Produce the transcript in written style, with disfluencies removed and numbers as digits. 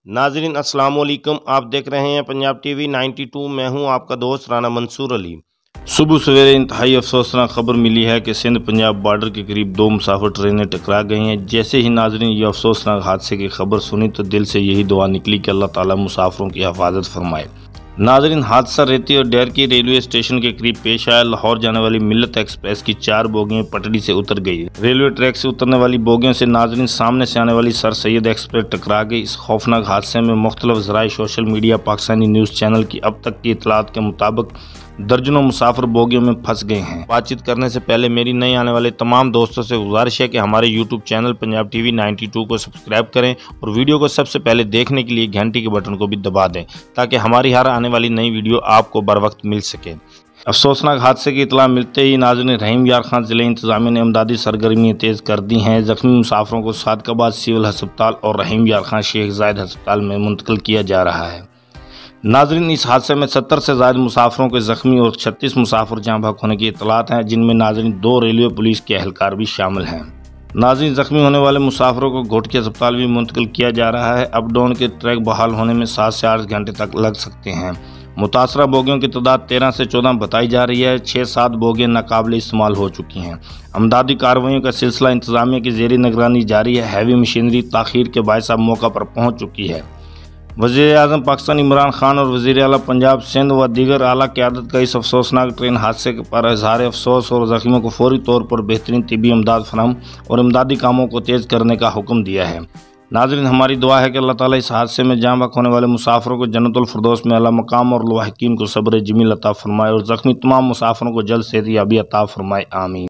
नाजरीन अस्सलाम वालेकुम। आप देख रहे हैं पंजाब टीवी 92। मैं हूं आपका दोस्त राना मंसूर अली। सुबह सवेरे इंतहाई अफसोसनाक खबर मिली है कि सिंध पंजाब बॉर्डर के करीब दो मुसाफिर ट्रेनें टकरा गई हैं। जैसे ही नाजरीन ये अफसोसनाक हादसे की खबर सुनी तो दिल से यही दुआ निकली कि अल्लाह ताला मुसाफिरों की हिफाजत फरमाए। नाजरीन, हादसा रेती और दाहरकी रेलवे स्टेशन के करीब पेश आया। लाहौर जाने वाली मिल्लत एक्सप्रेस की 4 बोगियां पटड़ी से उतर गई। रेलवे ट्रैक से उतरने वाली बोगियों से नाजरीन सामने से आने वाली syed एक्सप्रेस टकरा गई। इस खौफनाक हादसे में मुख्तलिफ ज़राए, social media, Pakistani news channel की अब तक की इतलात के मुताबिक दर्जनों मुसाफिर बोगियों में फंस गए हैं। बातचीत करने से पहले मेरी नए आने वाले तमाम दोस्तों से गुजारिश है कि हमारे यूट्यूब चैनल पंजाब टीवी 92 को सब्सक्राइब करें और वीडियो को सबसे पहले देखने के लिए घंटी के बटन को भी दबा दें ताकि हमारी हर आने वाली नई वीडियो आपको बर वक्त मिल सके। अफसोसनाक हादसे की इतला मिलते ही नाज़रीन रहीम यार खान जिले इंतजामिया ने इमदादी सरगर्मियाँ तेज़ कर दी हैं। जख्मी मुसाफिरों को सादकाबाद सिविल हस्पताल और रहीम यार खान शेख जायद हस्पताल में मुंतकिल किया जा रहा है। नाजरीन, इस हादसे में 70 से ज़्यादा मुसाफिरों के जख्मी और 36 मुसाफिर जाँ बहक होने की इतलात हैं, जिनमें नाजरीन 2 रेलवे पुलिस के एहलकार भी शामिल हैं। नाजरीन, जख्मी होने वाले मुसाफिरों को घोटकी अस्पताल भी मुंतकिल किया जा रहा है। अप डाउन के ट्रैक बहाल होने में 7 से 8 घंटे तक लग सकते हैं। मुतासरा बोगियों की तादाद 13 से 14 बताई जा रही है। 6-7 बोगियाँ नाकाबिले इस्तेमाल हो चुकी हैं। अमदादी कार्रवाइयों का सिलसिला इंतजामिया की ज़ेरी निगरानी जारी है। हैवी मशीनरी ताखीर के बायस अब मौका पर पहुँच चुकी है। वज़ीर-ए-आज़म पाकिस्तान इमरान खान और वज़ीर आला पंजाब सिंध व दीगर आला क़यादत का इस अफसोसनाक ट्रेन हादसे पर इज़हार अफसोस और ज़ख्मियों को फौरी तौर पर बेहतरीन तिबी इमदाद फराहम और इमदादी कामों को तेज़ करने का हुक्म दिया है। नाज़रीन, हमारी दुआ है कि अल्लाह ताला इस हादसे में जाँ बहक होने वाले मुसाफिरों को जन्नतुल फिरदौस में आला मकाम और लाहिकीन को सब्र जमील अता फरमाए और ज़ख्मी तमाम मुसाफिरों को जल्द सेहतयाबी अता फरमाए। आमीन।